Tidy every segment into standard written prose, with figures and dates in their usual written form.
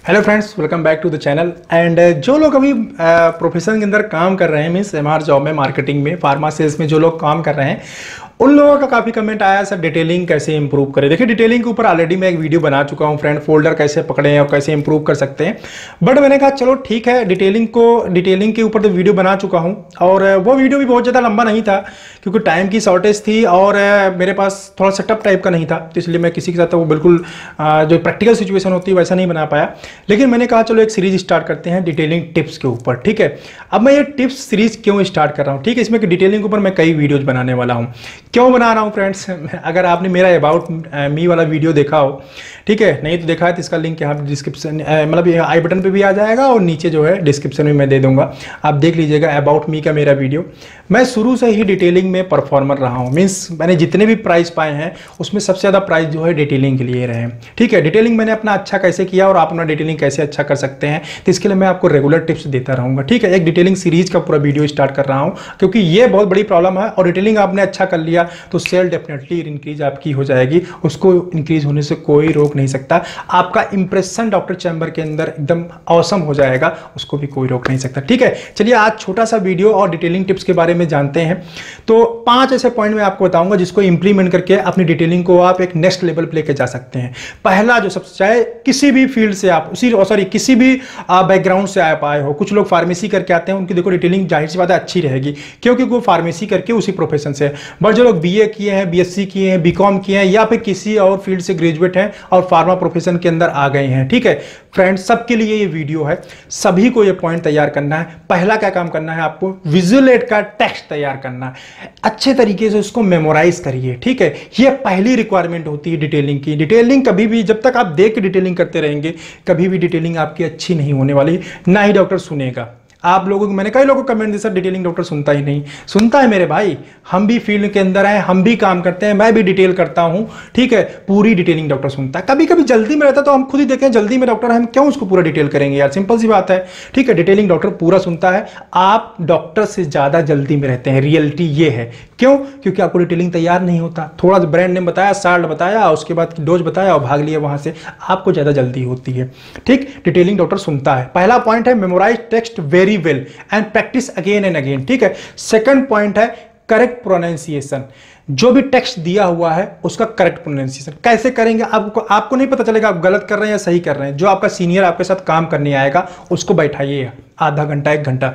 Hello friends, welcome back to the channel. And जो लोग अभी प्रोफेशन के अंदर काम कर रहे हैं, मीन्स एमआर जॉब में, मार्केटिंग में, फार्मा सेल्स में जो लोग काम कर रहे हैं, उन लोगों का काफ़ी कमेंट आया सर डिटेलिंग कैसे इंप्रूव करें। देखिए, डिटेलिंग के ऊपर ऑलरेडी मैं एक वीडियो बना चुका हूं फ्रेंड, फोल्डर कैसे पकड़ें और कैसे इंप्रूव कर सकते हैं। बट मैंने कहा चलो ठीक है, डिटेलिंग के ऊपर तो वीडियो बना चुका हूं, और वो वीडियो भी बहुत ज़्यादा लंबा नहीं था क्योंकि टाइम की शॉर्टेज थी और मेरे पास थोड़ा सेटअप टाइप का नहीं था, तो इसलिए मैं किसी के साथ वो बिल्कुल जो प्रैक्टिकल सिचुएशन होती है वैसा नहीं बना पाया। लेकिन मैंने कहा चलो एक सीरीज स्टार्ट करते हैं डिटेलिंग टिप्स के ऊपर। ठीक है, अब मैं ये टिप्स सीरीज क्यों स्टार्ट कर रहा हूँ, ठीक है, इसमें डिटेलिंग के ऊपर मैं कई वीडियोज बनाने वाला हूँ। क्यों बना रहा हूँ फ्रेंड्स, अगर आपने मेरा अबाउट मी वाला वीडियो देखा हो, ठीक है, नहीं तो देखा है तो इसका लिंक यहाँ डिस्क्रिप्शन मतलब आई बटन पे भी आ जाएगा और नीचे जो है डिस्क्रिप्शन में मैं दे दूंगा, आप देख लीजिएगा अबाउट मी का मेरा वीडियो। मैं शुरू से ही डिटेलिंग में परफॉर्मर रहा हूँ, मीन्स मैंने जितने भी प्राइस पाए हैं उसमें सबसे ज़्यादा प्राइस जो है डिटेलिंग के लिए रहे हैं। ठीक है, डिटेलिंग मैंने अपना अच्छा कैसे किया और आप अपना डिटेलिंग कैसे अच्छा कर सकते हैं, तो इसके लिए मैं आपको रेगुलर टिप्स देता रहूँगा। ठीक है, एक डिटेलिंग सीरीज का पूरा वीडियो स्टार्ट कर रहा हूँ क्योंकि ये बहुत बड़ी प्रॉब्लम है, और डिटेलिंग आपने अच्छा कर लिया तो सेल डेफिनेटली इंक्रीज आपकी हो जाएगी, उसको इंक्रीज होने से कोई रोक नहीं सकता। आपका इंप्रेशन डॉक्टर चैम्बर के अंदर एकदम ऑसम हो जाएगा, उसको भी कोई रोक नहीं सकता। ठीक है, चलिए आज छोटा सा वीडियो और डिटेलिंग टिप्स के बारे में जानते हैं। तो 5 ऐसे पॉइंट मैं आपको बताऊंगा जिसको इंप्लीमेंट करके अपनी डिटेलिंग को आप एक नेक्स्ट लेवल पे लेके जा सकते हैं। पहला जो सबसे, चाहे किसी भी फील्ड से आप किसी भी बैकग्राउंड से आप आए हो, कुछ लोग फार्मेसी करके आते हैं, उनकी देखो डिटेलिंग जाहिर सी बात है अच्छी रहेगी क्योंकि वो फार्मेसी करके उसी प्रोफेशन से। बट जो लोग बीए किए हैं, बीएससी किए हैं, बीकॉम किए हैं, या फिर किसी और फील्ड से ग्रेजुएट हैं और फार्मा प्रोफेशन के अंदर आ गए हैं, ठीक है फ्रेंड्स, सबके लिए ये वीडियो है। सभी को ये पॉइंट तैयार करना है। पहला क्या काम करना है, आपको विजुअल एड का टेक्स्ट तैयार करना है, अच्छे तरीके से उसको मेमोराइज करिए। ठीक है, ये पहली रिक्वायरमेंट होती है डिटेलिंग की। डिटेलिंग कभी भी, जब तक आप देख के डिटेलिंग करते रहेंगे, कभी भी डिटेलिंग आपकी अच्छी नहीं होने वाली, ना ही डॉक्टर सुनेगा। आप लोगों को, मैंने कई लोगों को कमेंट दिया सर डिटेलिंग डॉक्टर सुनता ही नहीं। सुनता है मेरे भाई, हम भी फील्ड के अंदर हैं, हम भी काम करते हैं, मैं भी डिटेल करता हूं। ठीक है, पूरी डिटेलिंग डॉक्टर सुनता है। कभी कभी जल्दी में रहता है तो हम खुद ही देखें, जल्दी में डॉक्टर हम क्यों उसको पूरा डिटेल करेंगे यार, सिंपल सी बात है। ठीक है, डिटेलिंग डॉक्टर पूरा सुनता है, आप डॉक्टर से ज्यादा जल्दी में रहते हैं, रियलिटी ये है। क्यों? क्योंकि आपको डिटेलिंग तैयार नहीं होता, थोड़ा सा ब्रांड नेम बताया, साल्ट बताया, उसके बाद डोज बताया और भाग लिया वहां से, आपको ज्यादा जल्दी होती है। ठीक, डिटेलिंग डॉक्टर सुनता है। पहला पॉइंट है memorise text very well and practice again and again. ठीक है, सेकंड पॉइंट है करेक्ट प्रोनाउंसिएशन। जो भी टेक्स्ट दिया हुआ है उसका करेक्ट प्रोनाउंसिएशन कैसे करेंगे, आपको नहीं पता चलेगा आप गलत कर रहे हैं या सही कर रहे हैं। जो आपका सीनियर आपके साथ काम करने आएगा उसको बैठाइए, आधा घंटा 1 घंटा,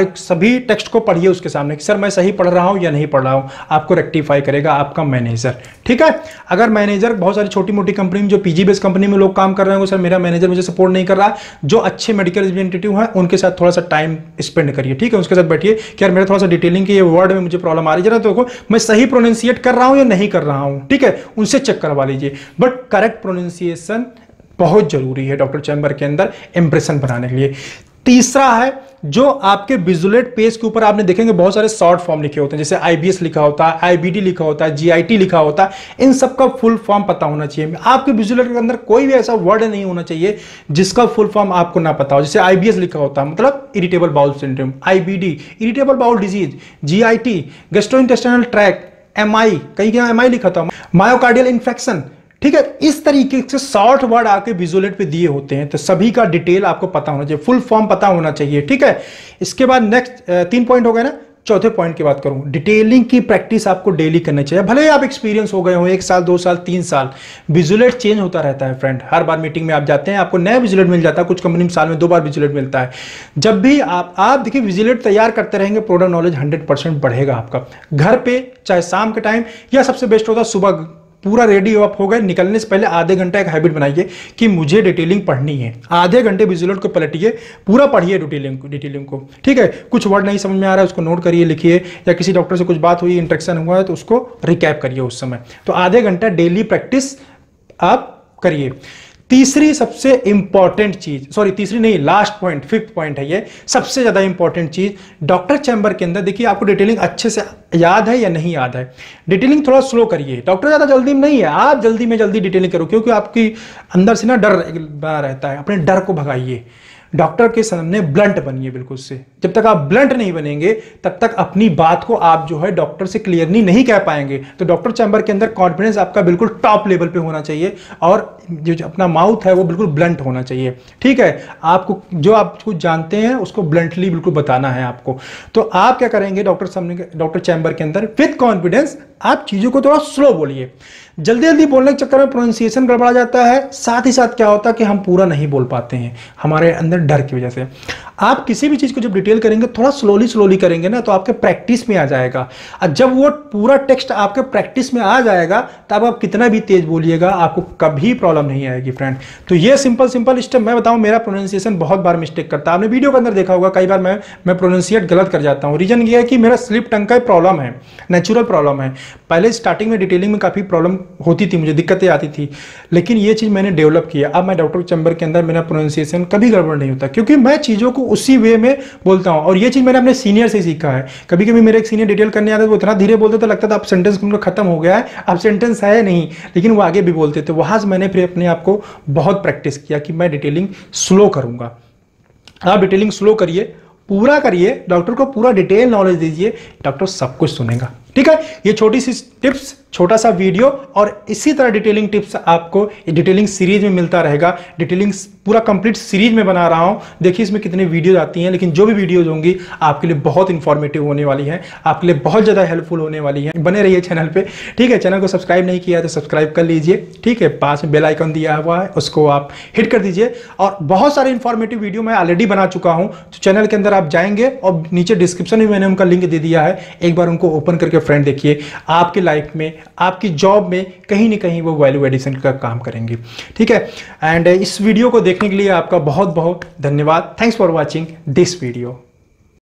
सभी टेक्स्ट को पढ़िए उसके सामने कि सर मैं सही पढ़ रहा हूं या नहीं पढ़ रहा हूं। आपको रेक्टिफाई करेगा आपका मैनेजर। ठीक है, अगर मैनेजर, बहुत सारी छोटी मोटी कंपनी में, जो पीजी बेस्ड कंपनी में लोग काम कर रहे हैं, सर मेरा मैनेजर मुझे सपोर्ट नहीं कर रहा, जो अच्छे मेडिकल रिप्रेजेंटेटिव हैं उनके साथ थोड़ा सा टाइम स्पेंड करिए। ठीक है, उसके साथ बैठिए कि यार मेरा थोड़ा सा डिटेलिंग के ये वर्ड में मुझे प्रॉब्लम आ रही है, तो मैं सही प्रोनाउंसिएट कर रहा हूं या नहीं कर रहा हूं। ठीक है, उनसे चेक करवा लीजिए। बट करेक्ट प्रोनाउंसिएशन बहुत जरूरी है डॉक्टर चैम्बर के अंदर इंप्रेशन बनाने के लिए। तीसरा है, जो आपके विजुलेट पेज के ऊपर आपने देखेंगे बहुत सारे शॉर्ट फॉर्म लिखे होते हैं, जैसे आईबीएस लिखा होता है, आईबीडी लिखा होता है, जीआईटी लिखा होता है, इन सब का फुल फॉर्म पता होना चाहिए। आपके विजुलेट के अंदर कोई भी ऐसा वर्ड नहीं होना चाहिए जिसका फुल फॉर्म आपको ना पता हो। जैसे आईबीएस लिखा होता है मतलब irritable bowel syndrome, IBD irritable bowel disease, GIT gastrointestinal tract, MI, कहीं एमआई लिखा था, मायोकार्डियल इन्फेक्शन। ठीक है, इस तरीके से शॉर्ट वर्ड आपके विजुअलेट पे दिए होते हैं, तो सभी का डिटेल आपको पता होना चाहिए, फुल फॉर्म पता होना चाहिए। ठीक है, इसके बाद नेक्स्ट 3 पॉइंट हो गए ना। चौथे पॉइंट की बात करूं, डिटेलिंग की प्रैक्टिस आपको डेली करनी चाहिए। भले ही आप एक्सपीरियंस हो गए हो 1 साल 2 साल 3 साल, विजुअलेट चेंज होता रहता है फ्रेंड। हर बार मीटिंग में आप जाते हैं आपको नया विजुअलेट मिल जाता है, कुछ कंपनी में साल में 2 बार विजुअलेट मिलता है। जब भी आप देखिए विजुअलेट तैयार करते रहेंगे, प्रोडक्ट नॉलेज 100% बढ़ेगा आपका। घर पे चाहे शाम के टाइम, या सबसे बेस्ट होता है सुबह पूरा रेडी आप हो गए, निकलने से पहले आधे घंटा एक हैबिट बनाइए कि मुझे डिटेलिंग पढ़नी है। आधे घंटे विजुअलेट को पलटिए, पूरा पढ़िए डिटेलिंग को। ठीक है, कुछ वर्ड नहीं समझ में आ रहा है उसको नोट करिए, लिखिए, या किसी डॉक्टर से कुछ बात हुई, इंटरेक्शन हुआ है तो उसको रिकैप करिए उस समय। तो आधे घंटा डेली प्रैक्टिस आप करिए। तीसरी सबसे इंपॉर्टेंट चीज, सॉरी तीसरी नहीं, लास्ट पॉइंट, 5th पॉइंट है ये, सबसे ज्यादा इंपॉर्टेंट चीज डॉक्टर चैम्बर के अंदर। देखिए आपको डिटेलिंग अच्छे से याद है या नहीं याद है, डिटेलिंग थोड़ा स्लो करिए। डॉक्टर ज्यादा जल्दी में नहीं है, आप जल्दी में जल्दी डिटेलिंग करो क्योंकि आपकी अंदर से ना डर बना रहता है, अपने डर को भगाइए। डॉक्टर के सामने ब्लंट बनिए बिल्कुल से। जब तक आप ब्लंट नहीं बनेंगे तब तक अपनी बात को आप जो है डॉक्टर से क्लियरली नहीं कह पाएंगे। तो डॉक्टर चैम्बर के अंदर कॉन्फिडेंस आपका बिल्कुल टॉप लेवल पे होना चाहिए और जो अपना माउथ है वो बिल्कुल ब्लंट होना चाहिए। ठीक है, आपको जो आप कुछ जानते हैं उसको ब्लंटली बिल्कुल बताना है आपको। तो आप क्या करेंगे डॉक्टर चैम्बर के अंदर विद कॉन्फिडेंस आप चीजों को थोड़ा स्लो बोलिए। जल्दी जल्दी बोलने के चक्कर में प्रोनाउंसिएशन गड़बड़ा जाता है, साथ ही साथ क्या होता है कि हम पूरा नहीं बोल पाते हैं हमारे अंदर डर की वजह से। आप किसी भी चीज को जब डिटेल करेंगे थोड़ा स्लोली करेंगे ना तो आपके प्रैक्टिस में आ जाएगा, और जब वो पूरा टेक्स्ट आपके प्रैक्टिस में आ जाएगा तब आप कितना भी तेज बोलिएगा आपको कभी प्रॉब्लम नहीं आएगी फ्रेंड। तो ये सिंपल स्टेप मैं बताऊं, मेरा प्रोनाउंसिएशन बहुत बार मिस्टेक करता है, आपने वीडियो के अंदर देखा होगा कई बार मैं प्रोनाउंसिएट गलत कर जाता हूं। रीजन ये है कि मेरा स्लिप टंग का प्रॉब्लम है, नेचुरल प्रॉब्लम है। पहले स्टार्टिंग में डिटेलिंग में काफी प्रॉब्लम होती थी, मुझे दिक्कतें आती थी, लेकिन ये चीज मैंने डेवलप किया। अब मैं डॉक्टर चैम्बर के अंदर मेरा प्रोनाउंसिएशन कभी गड़बड़ नहीं होता, क्योंकि मैं चीजों को उसी वे में बोलता हूं। और ये चीज मैंने अपने सीनियर से सीखा है। कभी कभी मेरे एक सीनियर डिटेल करने आते थे, वो इतना धीरे बोलते थे लगता था अब सेंटेंस उनका खत्म हो गया है, अब सेंटेंस है नहीं, लेकिन वो आगे भी बोलते थे। वहां से मैंने फिर अपने आप को बहुत प्रैक्टिस किया कि मैं डिटेलिंग स्लो करूंगा। आप डिटेलिंग स्लो करिए, पूरा करिए, डॉक्टर को पूरा डिटेल नॉलेज दीजिए, डॉक्टर सब कुछ सुनेगा। ठीक है, ये छोटी सी टिप्स, छोटा सा वीडियो, और इसी तरह डिटेलिंग टिप्स आपको डिटेलिंग सीरीज में मिलता रहेगा। डिटेलिंग पूरा कंप्लीट सीरीज में बना रहा हूं, देखिए इसमें कितने वीडियोज आती हैं, लेकिन जो भी वीडियोज होंगी आपके लिए बहुत इंफॉर्मेटिव होने वाली है, आपके लिए बहुत ज्यादा हेल्पफुल होने वाली है। बने रहिए चैनल पे। ठीक है, चैनल को सब्सक्राइब नहीं किया तो सब्सक्राइब कर लीजिए। ठीक है, पास में बेल आइकन दिया हुआ है, उसको आप हिट कर दीजिए। और बहुत सारे इंफॉर्मेटिव वीडियो मैं ऑलरेडी बना चुका हूं, तो चैनल के अंदर आप जाएंगे और नीचे डिस्क्रिप्शन में मैंने उनका लिंक दे दिया है, एक बार उनको ओपन करके फ्रेंड देखिए, आपकी लाइफ में, आपकी जॉब में कहीं ना कहीं वो वैल्यू एडिशन का काम करेंगे। ठीक है, एंड इस वीडियो को देखने के लिए आपका बहुत बहुत धन्यवाद। Thanks for watching this video.